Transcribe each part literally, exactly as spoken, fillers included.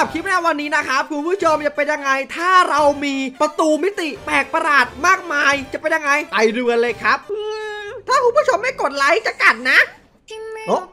รับคลิปในวันนี้นะครับคุณผู้ชมจะเป็นยังไงถ้าเรามีประตูมิติแปลกประหลาดมากมายจะเป็นยังไงไปดูกันเลยครับถ้าคุณผู้ชมไม่กดไลค์จะกัดนะโอ้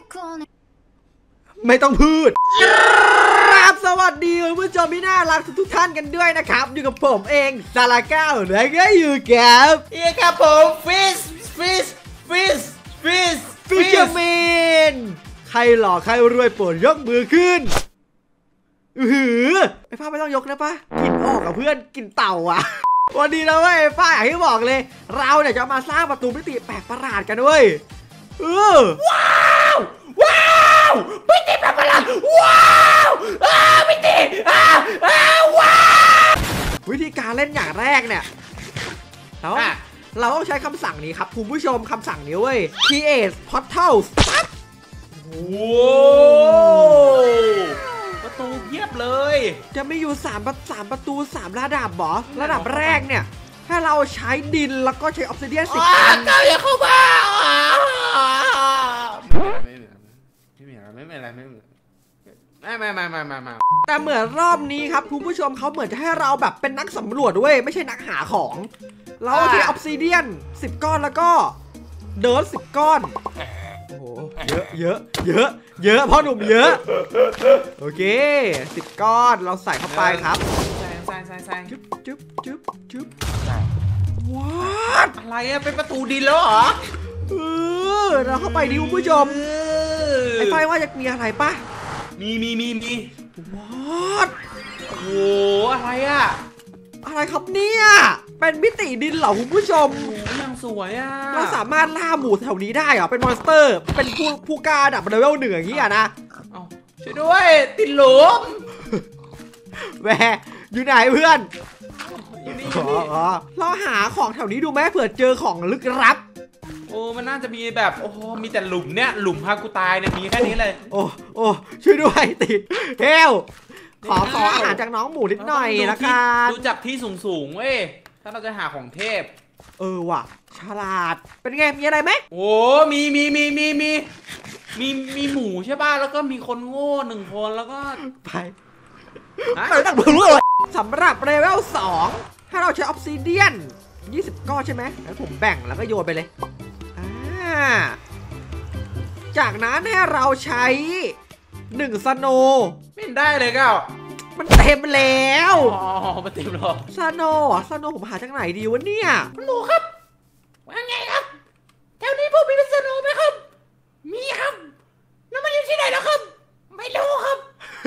ไม่ต้องพูดครับสวัสดีคุณผู้ชมที่น่ารักทุกท่านกันด้วยนะครับอยู่กับผมเองซาลาเก้าและก็อยู่กับเอียครับผมฟิสฟิสฟิสฟิสฟิชเชอร์แมนใครหล่อใครรวยโปรดยกมือขึ้นอือหือไอ้ป้าไม่ต้องยกนะป้ากินออกกับเพื่อนกินเต่าอ่ะวันนี้นะเว้ยป้าอย่างที่บอกเลยเราเนี่ยจะมาสร้างประตูมิติแปลกประหลาดกันเว้ยเออว้าวว้าวมิติแปลกประหลาดว้าวอ้ามิติอ้าอ้าว้าววิธีการเล่นอย่างแรกเนี่ยเราเราต้องใช้คำสั่งนี้ครับคุณผู้ชมคำสั่งนี้เว้ย create portals โอ้ประตูเยียบเลยจะมีอยู่3ประสามประตูสามระดับหรอระดับแรกเนี่ยให้เราใช้ดินแล้วก็ใช้ออฟซิเดียนสิบอันอย่าเข้ามาไม่มีอะไรไม่มีอะไรไม่มีไม่ไม่ไม่ไม่ไม่ไม่แต่เหมือนรอบนี้ครับคุณผู้ชมเขาเหมือนจะให้เราแบบเป็นนักสำรวจด้วยไม่ใช่นักหาของเราใช้ออฟซิเดียนสิบก้อนแล้วก็เดิร์ทสิบก้อนโอ้โหเยอะเยอะเยอะเยอะพ่อหนุ่มเยอะโอเคสิบก้อนเราใส่เข้าไปครับใส่ใส่ใส่ใส่จุ๊บจุ๊บจุ๊บจุ๊บว้าอะไรอะเป็นประตูดินแล้วเหรอเออเราเข้าไปดิคุณผู้ชมไอ้ไฟว่าจะมีอะไรปะมีมีมีมีว้าโอ้โหอะไรอะอะไรครับเนี่ยเป็นมิติดินเหรอคุณผู้ชมยังสวยอ่ะเราสามารถล่าหมูแถวนี้ได้เหรอเป็นมอนสเตอร์เป็นผู้ผู้กล้าดับเลเวลหนึ่งอย่างนี้อ่ะนะช่วยด้วยติดหลุมแหวอยู่ไหนเพื่อนเราหาของแถวนี้ดูไหมเผื่อเจอของลึกลับโอ้มันน่าจะมีแบบโอ้มีแต่หลุมเนี่ยหลุมพากูตายเนี่ยมีแค่นี้เลยโอ้โอ้ช่วยด้วยติดเฮลขอขออาหารจากน้องหมูนิดหน่อยละกันดูจากที่สูงสูงเว้ยถ้าเราจะหาของเทพเออว่ะฉลาดเป็นไงมีอะไรไหมโอ้มีมีมีมีมีมีมีหมูใช่ป่ะแล้วก็มีคนโง่หนึ่งคนแล้วก็ไปไปตั้งเพื่อสำหรับเลเวลสองถ้าเราใช้ออฟซิเดียนยี่สิบก้อนใช่ไหมแล้วผมแบ่งแล้วก็โยนไปเลยอ่าจากนั้นให้เราใช้หนึ่งสโนไม่ได้เลยก้าวมันเต็มแล้วอ๋อมันเต็มหรอสโนสโนผมหาจากไหนดีวะเนี่ยคุณหมูครับว่าไงครับแถวนี้พวกมีเป็นสโนไหมครับมีครับแล้วมันอยู่ที่ไหนแล้วครับไม่รู้ครับ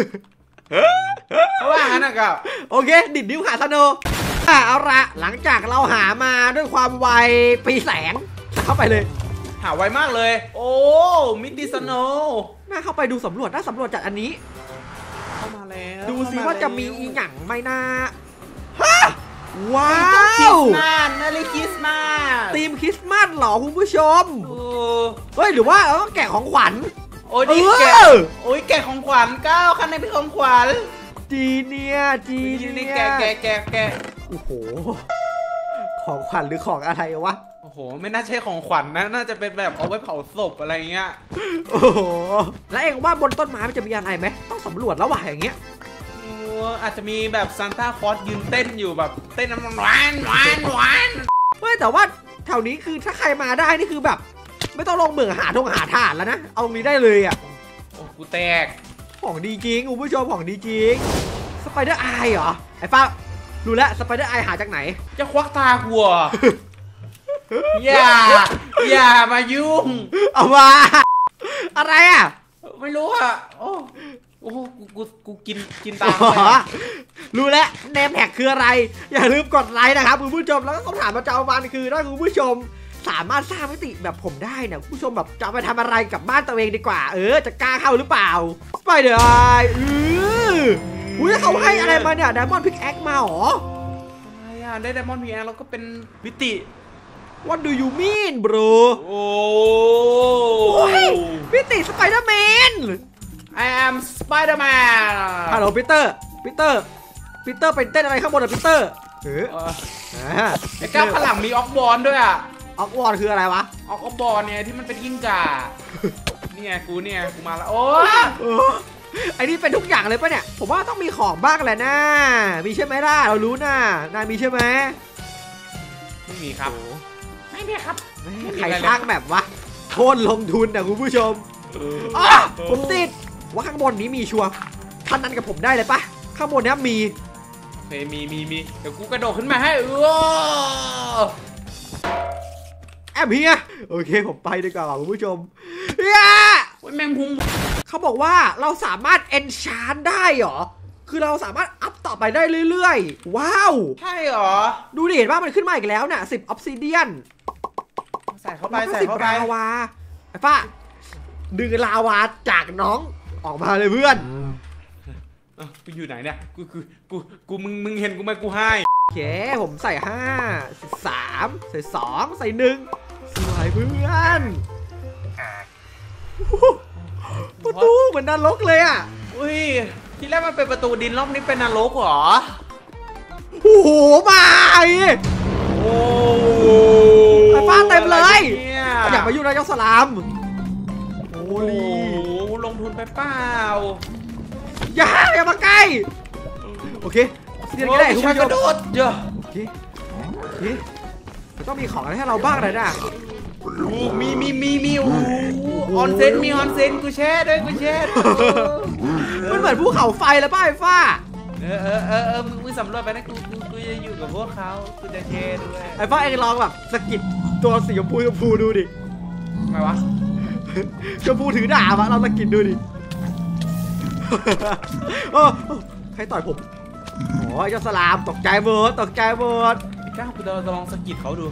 เพราะว่างั้นนะก้าวโอเคดิดนิ้วหาสโนเอาละหลังจากเราหามาด้วยความไวปีแสงเข้าไปเลยหาไวมากเลยโอ้มิติสโนน่าเข้าไปดูสำรวจน่าสำรวจจากอันนี้เข้ามาแล้วดูสิว่าจะมีอีหยังไหมนะฮะว้าวคริสต์มาสนาฬิกาคริสต์มาสธีมคริสต์มาสหรอคุณผู้ชมเฮ้ยหรือว่าเราต้องแกะของขวัญโอ้ยแกะโอ้ยแกะของขวัญก้าวคันในเป็นของขวัญจีเนียจีเนียแกะแกะแกะแกะโอ้โหของขวัญหรือของอะไรวะโอ้โหไม่น่าใช่ของขวัญนะน่าจะเป็นแบบเอาไว้เผาศพอะไรเงี้ยโอ้โหแล้วเองว่าบนต้นไม้มันจะมีอะไรไหมต้องสำรวจแล้วว่ะอย่างเงี้ยโอ้อาจจะมีแบบซานต้าคลอสยืนเต้นอยู่แบบเต้นน้ำหวานหวานหวานเฮ้ยแต่ว่าแถวนี้คือถ้าใครมาได้นี่คือแบบไม่ต้องลงเหมืองหาทงหาถ่านแล้วนะเอาตรงนี้ได้เลยอ่ะโอ้กูแตกของดีจริงคุณผู้ชมของดีจริงสไปเดอร์ไอเหรอไอ้ฟ้ารู้แล้วสไปเดอร์ไอหาจากไหนจะควักตากูอ่ะอย่าอย่ามายุ่งเอามาอะไรอ่ะไม่รู้อ่ะโอ้โอ้กูกูกูกินกินตารู้แล้วเนมแท็กคืออะไรอย่าลืมกดไลค์นะครับคุณผู้ชมแล้วก็คำถามประจำวันคือถ้าคุณผู้ชมสามารถสร้างมิติแบบผมได้เนี่ยคุณผู้ชมแบบจะไปทำอะไรกับบ้านตัวเองดีกว่าเออจะกล้าเข้าหรือเปล่าสไปเดอร์ไอเอออุ้ยเขาให้อะไรมาเนี่ยไดมอนด์พิกแอคมาหรออะไรอ่ะได้ไดมอนด์พิกแอคแล้วก็เป็นมิติ What do you mean bro โอ้ยมิติสไปเดอร์แมน I am Spider-Man ฮัลโหลปีเตอร์ปีเตอร์ปีเตอร์เป็นเต้นอะไรข้างบนอะปีเตอร์เออไอ้ก้าวข้างหลังมีออกบอลด้วยอะออกบอลคืออะไรวะออกบอลเนี่ยที่มันเป็นกิ้งก่านี่ไงกูเนี่ยกูมาแล้วโอ้ไอ้นี่เป็นทุกอย่างเลยปะเนี่ยผมว่าต้องมีของบ้างแหละนะมีใช่ไหมล่ะเรารู้นะนายมีใช่ไหมไม่มีครับไม่มีครับใครสร้างแบบวะโคตรลงทุนนะคุณผู้ชมอ๋อผมติดว่าข้างบนนี้มีชัวร์พันนั้นกับผมได้เลยปะข้างบนนี้มีเฮ้ยมีมีมีเดี๋ยวกูกระโดดขึ้นมาให้เออแอบเฮียโอเคผมไปดีกว่าคุณผู้ชมเฮียแมงมุมเขาบอกว่าเราสามารถเอนชานได้เหรอคือเราสามารถอัพต่อไปได้เรื่อยๆว้าวใช่เหรอดูดิเห็นว่ามันขึ้นมาอีกแล้วน่ะสิบออฟซิเดียนใส่เข้าไปใส่เข้าไปลาวาไอ้ฟ้าดึงลาวาจากน้องออกมาเลยเพื่อนกูอยู่ไหนเนี่ยกูกูกูกูมึงมึงเห็นกูไหมกูให้โอเคผมใส่ห้าสามใส่สองใส่หนึ่งสวยเพื่อนประตูเหมือนนรกเลยอ่ะอุ้ยที่แรกมันเป็นประตูดินรอบนี้เป็นนรกเหรอโอ้โหมาโอ้ไอ้ฟ้าเต็มเลยอยากมาอยู่ในเจ้าสลามโอ้ลีลงทุนไปเปล่าอย่าอย่ามาใกล้โอเคเสียงได้คุณผู้ชมกระโดดเยอะโอเคโอเคมันต้องมีของอะไรให้เราบ้างเลยนะมีมีมีมีออนเซนมีออนเซนกูแช่ด้วยกูแช่มันเหมือนภูเขาไฟแล้วป้าไอ้ฟ้าเออเออเออเออมึงมึงสำรวจไปนะกูกูกูจะอยู่กับพวกเขากูจะแช่ด้วยไอ้ฟ้าเองลองแบบสกิดตัวสีชมพูชมพูดูดิไงวะชมพูถือดาบอะเราสกิดดูดิใครต่อยผมโอ้ยเจ้าสลามตกใจหมดตกใจหมดก้าวกูจะลองสกิดเขาดู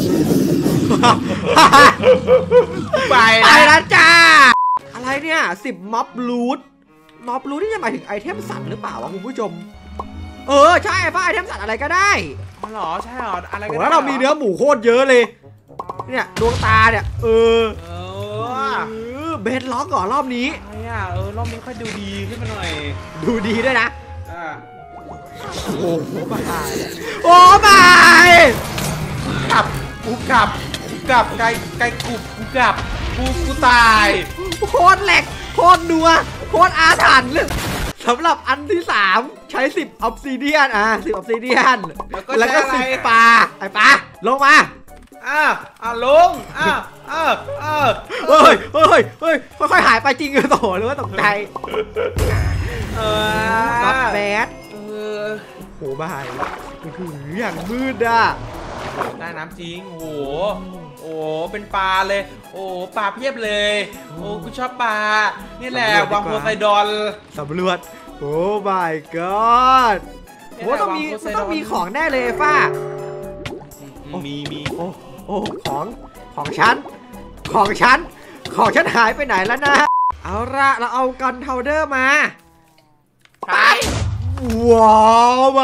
ไปไปแล้วจ้าอะไรเนี่ยสิบม็อบลูทม็อบลูทที่จะหมายถึงไอเทมสัตว์หรือเปล่าวะคุณผู้ชมเออใช่ป่ะไอเทมสัตว์อะไรก็ได้อ๋อเหรอใช่เหรออะไรก็ได้แล้วเรามีเนื้อหมูโคตรเยอะเลยเนี่ยดวงตาเนี่ยเออเบสล็อกก่อนรอบนี้ไอ้อะเออรอบนี้ค่อยดูดีขึ้นมาหน่อยดูดีด้วยนะอ่าโอ้โหบายโอ้บายกลับกูกลับกูกลับไกลไกลกูกูกลับกูกูตายโคตรแหลกโคตรนัวโคตรอาถรรพ์สำหรับอันที่สามใช้สิบออฟซิเดียนอ่ะสิบออฟซิเดียนแล้วก็สิบปลาไอ้ปลาลงมาอ่าอ่าลงอ่าอ่าอ่าเฮ้ยเฮ้ยเฮ้ยค่อยๆหายไปจริงเลยโตหรือว่าตกใจเออก็แบดเออโหบายถืออย่างมืดอ่ะได้น้ำจริงโอ้โหโอ้เป็นปลาเลยโอ้ปลาเพียบเลยโอ้กูชอบปลานี่แหละวังโพไซดอนสำรวจโอ้ my god โอ้ต้องมีต้องมีของแน่เลยฟ้ามีมีโอ้โอ้ของของฉันของฉันของฉันหายไปไหนแล้วนะเอาละเราเอากันเทาเดอร์มาไปว้าวไป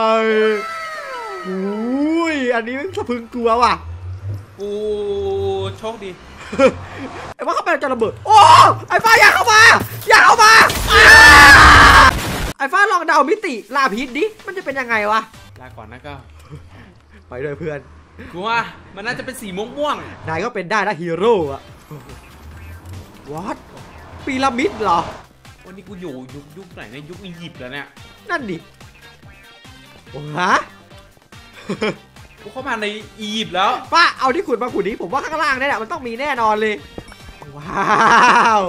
อุ้ยอันนี้สะพึงกลัวว่ะกูโชคดีไอ้ว่าเขาเป็นจะระเบิดโอ้ไอ้ฟ้าอยากเข้ามาอยากเข้ามาไอ้ฟ้าลองเดามิติลาพิษดิมันจะเป็นยังไงวะลาก่อนนะก็ไปด้วยเพื่อนกูว่ามันน่าจะเป็นสีม่วงม่วงนายก็เป็นได้นะฮีโร่อะวอตพีระมิดเหรอวันนี้กูอยู่ยุคยุคไหนในยุคอียิปต์แล้วเนี่ยนั่นดิโอ้ฮะกูเข้ามาในอียิปต์แล้วป้าเอาที่ขุดมาขุดนี้ผมว่าข้างล่างนี่แหละมันต้องมีแน่นอนเลยว้าว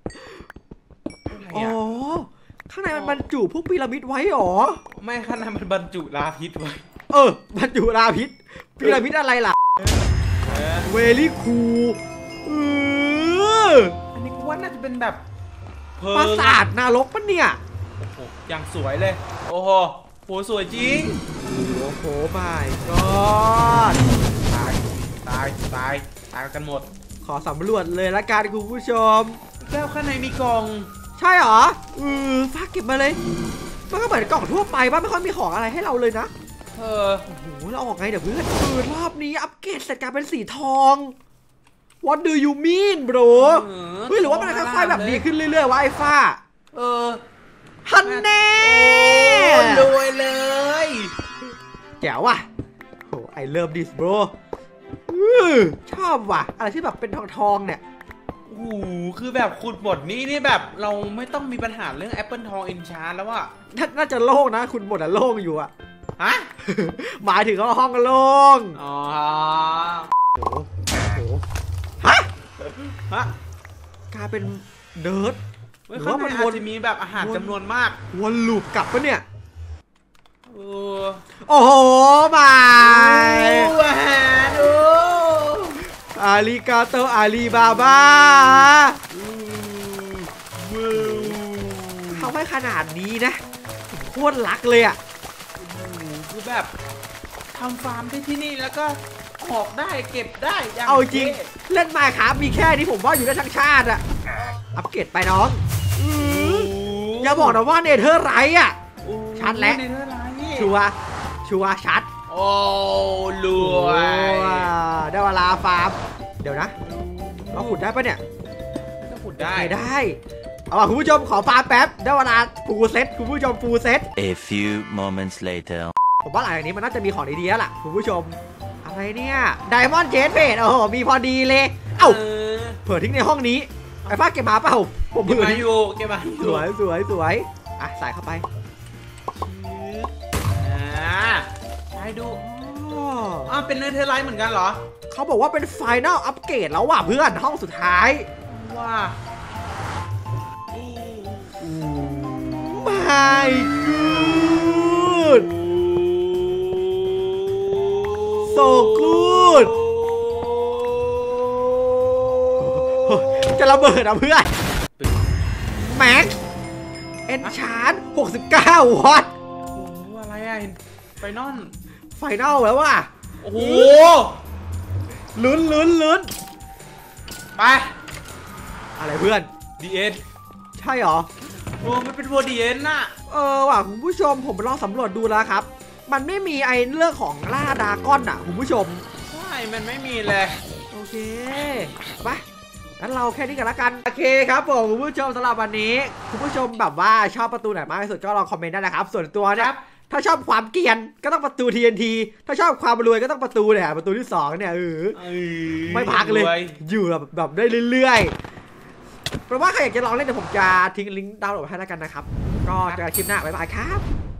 อ๋อข้างในมันบรรจุพวกพีระมิดไว้หรอไม่ข้างในมันบรรจุลาพิษไว้เออบรรจุลาพิษพีระมิดอะไรล่ะเวลี่คูอันนี้กูว่าน่าจะเป็นแบบปราสาทนรกปะเนี่ยโอ้โหอย่างสวยเลยโอ้โหโหสวยจริงโอ้โหไม่ก็ตายตายตายตายกันหมดขอสำรวจเลยละกันคุณผู้ชมแล้วข้างในมีกล่องใช่หรอเออฟ้าเก็บมาเลยมันก็เหมือนกล่องทั่วไปบ้างไม่ค่อยมีของอะไรให้เราเลยนะเออโอ้โหเราออกไงเดี๋ยวเพื่อนเออรอบนี้อัปเกรดเสร็จกลายเป็นสีทอง What do you mean bro เฮ้ยหรือว่ามันค่อยๆแบบดีขึ้นเรื่อยๆวะไอ้ฟ้าเออฮันแน่รวยเลยแจ๋วว่ะโอ้ I love this bro ชอบว่ะอะไรที่แบบเป็นทองๆเนี่ยโอ้โหคือแบบขุดหมดนี้นี่แบบเราไม่ต้องมีปัญหาเรื่องแอปเปิลทองอินชาร์แล้วว่าน่าจะโล่งนะคุณหมดอะโล่งอยู่อะฮะหมายถึงว่าห้องโล่งอ๋อโอ้โหฮะฮะกลายเป็นเดิร์ดเฮ้ยหรือข้างว่าในมันอาวนจจะมีแบบอาหารวนจำนวนมากวนลูปกลับปะเนี่ยเออโอ้โหมาโอ้อาหารโอ้อาลีกาโตอาลีบาบามือเขาให้ขนาดนี้นะโคตรรักเลยอ่ะคือแบบทำฟาร์มที่ที่นี่แล้วก็ออกได้เก็บได้ย่เอาจริงท่เล่นมาครับมีแค่นี้ผมว่าอยู่ได้ทั้งชาติอ่ะอัปเกรดไปน้องอื้ออย่าบอกนะว่าเนเธอร์ไรท์อ่ะโอ้ชัดแล้วในเท่าไหร่ชัวร์ชัวร์ชัดโอ้รวยว้าวได้เวลาฟาร์มเดี๋ยวนะเราขุดได้ปะเนี่ยก็ขุดได้ได้ได้เอาล่ะคุณผู้ชมขอฟาร์มแป๊บได้เวลาฟูลเซ็ตคุณผู้ชมฟูลเซ็ต A few moments later. ผมว่าหลังจากนี้มันน่าจะมีของดีๆแล้วล่ะคุณผู้ชมอะไรเนี่ยไดมอนด์เจนเพจโอ้โหมีพอดีเลยเอ้าเออเผื่อทิ้งในห้องนี้ไอ้ฟ้าเก็บมาเปล่าผมเก็บเผื่อมาทิ้งอยู่เก็บมาอสยู่วยสวยสวยอ่ะใส่เข้าไปอ่าใช้ดูอ๋ออ่าเป็นเนเธอร์ไลท์เหมือนกันเหรอเขาบอกว่าเป็นไฟนอลอัปเกรดแล้วว่ะเพื่อนห้องสุดท้ายว่า My good so good จะระเบิดอ่ะเพื่อนแม็กเอนชาร์ดหกสิบเก้าวัตต์โอ้โหอะไรอะเห็นไฟนอลไฟนอลแล้วว่ะโอ้โหลุ้นลุ้นลุ้นไปอะไรเพื่อนดีเอ็นใช่เหรอโอ้มันเป็นวัวดีเอ็นน่ะเออว่ะคุณผู้ชมผมไปลองสำรวจดูแล้วครับ มันไม่มีไอ้เรื่องของล่าดราก้อนอ่ะคุณผู้ชมใช่มันไม่มีเลยโอเคไปงั้นเราแค่นี้กันละกันโอเคครับผมคุณผู้ชมสำหรับวันนี้คุณผู้ชมแบบว่าชอบประตูไหนมากที่สุดก็ลองคอมเมนต์ได้นะครับส่วนตัวเนี่ยถ้าชอบความเกรียนก็ต้องประตู ที เอ็น ที ถ้าชอบความรวยก็ต้องประตูเนี่ยประตูที่สองเนี่ยเออเอ้ยไม่พักเลยรวอยู่แบบแบบได้เรื่อยๆเพราะว่าใครอยากจะลองเล่นเดี๋ยวผมจะทิ้งลิงก์ดาวน์โหลดให้แล้วกันนะครับก็เจอกันคลิปหน้าบ๊ายบายครับ